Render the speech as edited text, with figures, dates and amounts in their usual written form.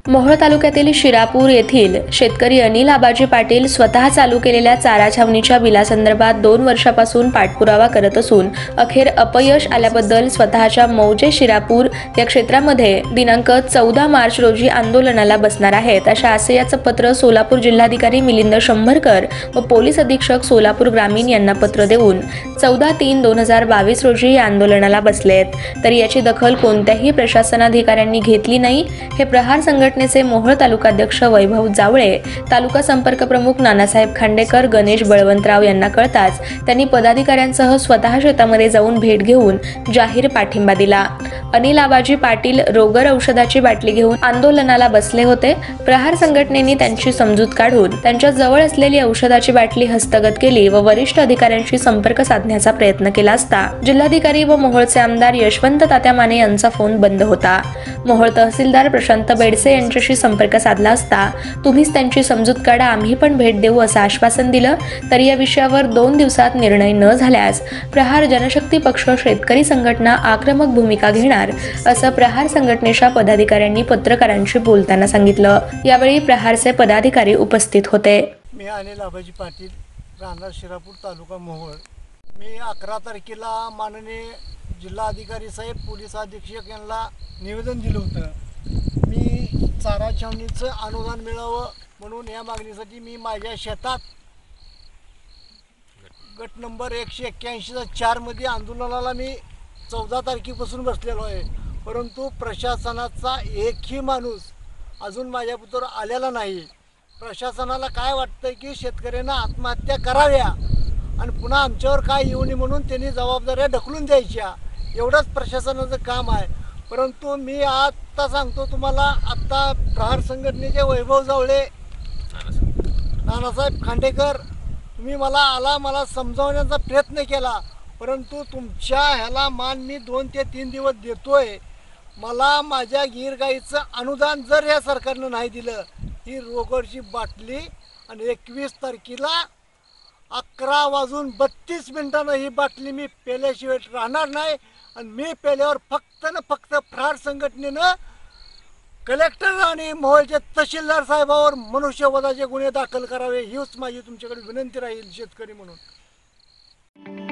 मोहोळ तालुक्यातील शिरापूर येथील शेतकरी अनिल आबाजी पाटील स्वतः चालू केलेल्या चारा छावणीच्या बिलासंदर्भात 2 वर्षापासून पाठपुरावा करत असून अखेर अपयश आल्याबद्दल स्वतःच्या मौजे शिरापूर या क्षेत्रामध्ये दिनांक 14 मार्च रोजी आंदोलनाला बसणार आहेत अशा आशयाचं पत्र सोलापूर जिल्हाधिकारी मिलिंद शंभरकर व पोलीस अधीक्षक सोलापूर ग्रामीण यांना पत्र देऊन 14/3/2022 रोजी या आंदोलनाला बसलेत। तरी याची दखल कोणत्याही प्रशासनाधिकाऱ्यांनी घेतली नाही। हे प्रहार संघटनेचे मोहोळ तालुकाध्यक्ष वैभव जावळे, तालुका संपर्क प्रमुख नानासाहेब खांडेकर, गणेश बळवंतराव यांना कळताच त्यांनी पदाधिकाऱ्यांसह स्वतः शेतामध्ये जाऊन भेट घेऊन जाहीर पाठिंबा दिला। अनिल आबाजी पाटील रोगर औषधाची बाटली घेऊन आंदोलनाला बसले होते। प्रहार संघटनेने त्यांची समजूत काढून त्यांच्या जवळ असलेली औषधाची बाटली हस्तगत केली व वरिष्ठ अधिकाऱ्यांशी संपर्क साधण्याचा प्रयत्न केला असता जिल्हाधिकारी व मोहोळचे आमदार यशवंत तात्या माने यांचा फोन बंद होता। मोहोळ तहसीलदार प्रशांत बेडसे यांच्याशी संपर्क साधला असता तुम्हीच त्यांची समजूत काढा, आम्ही पण भेट देऊ असं आश्वासन दिलं। तरी या विषयावर 2 दिवसात निर्णय न झाल्यास प्रहार जनशक्ती पक्ष शेतकरी संघटना आक्रमक भूमिका घेणार असं प्रहार संघटनेच्या पदाधिकाऱ्यांनी पत्रकारांशी बोलताना सांगितलं। यावेळी प्रहारचे पदाधिकारी उपस्थित होते। मी अनिल आबाजी पाटील, राहणार शिरापूर, तालुका मोहोळ। मी 11 तारखेला माननीय जिल्हाधिकारी साहेब, पोलीस अधीक्षक यांना निवेदन दिलं होतं। मी चारा छावणीचं अनुदान मिळावं म्हणून या मागणीसाठी मी माझ्या शेतात गट नंबर 181/4 मध्ये आंदोलनाला मी 14 तारखेपासून बसलेलो आहे। परंतु प्रशासनाचा एकही माणूस अजून माझ्याबरोबर आलेला नाही। प्रशासनाला काय वाटतंय की शेतकऱ्यांना आत्महत्या कराव्या आणि पुन्हा आमच्यावर काय येऊ नये म्हणून त्यांनी जबाबदाऱ्या ढकलून द्यायच्या, एवढंच प्रशासनाचं काम आहे। परंतु मी आत्ता सांगतो तुम्हाला, आत्ता प्रहार संघटनेचे वैभव जावळे, नानासाहेब खांडेकर, तुम्ही मला समजावण्याचा प्रयत्न केला, परंतु तुमच्या ह्याला मान मी 2 ते 3 दिवस देतोय। मला माझ्या गिरगाईचं अनुदान जर या सरकारनं नाही दिलं, ही रोगरची बाटली आणि 21 तारखेला 11:32 ही बाटली मी पेल्याशिवाय राहणार नाही। आणि मी पेल्यावर फक्त प्रहार संघटनेनं कलेक्टर आणि मोहोळचे तहसीलदार साहेबावर मनुष्यवधाचे गुन्हे दाखल करावे, हीच माझी तुमच्याकडे विनंती राहील शेतकरी म्हणून।